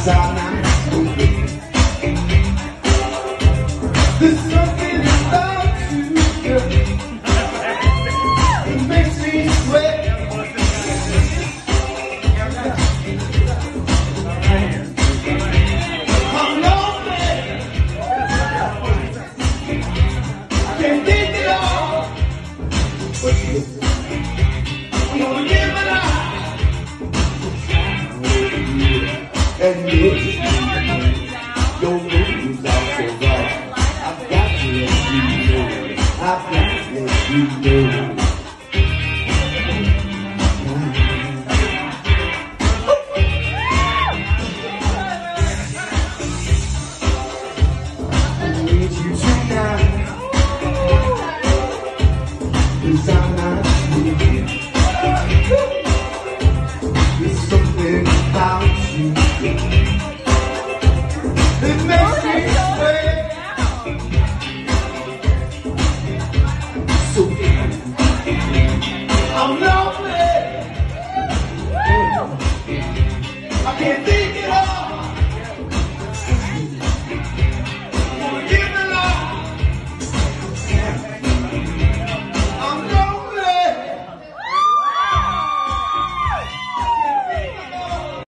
I'm not stupid. There's something about you, girl. It makes me sweat. I'm lonely. I can't think it all. I'm gonna give it up. And maybe your moves are so wrong. I've got to let you know. I've got to let you know. I need you tonight. 'Cause I'm not sleeping. There's something about you. It makes me sweat. So I'm lonely. I can't think it up.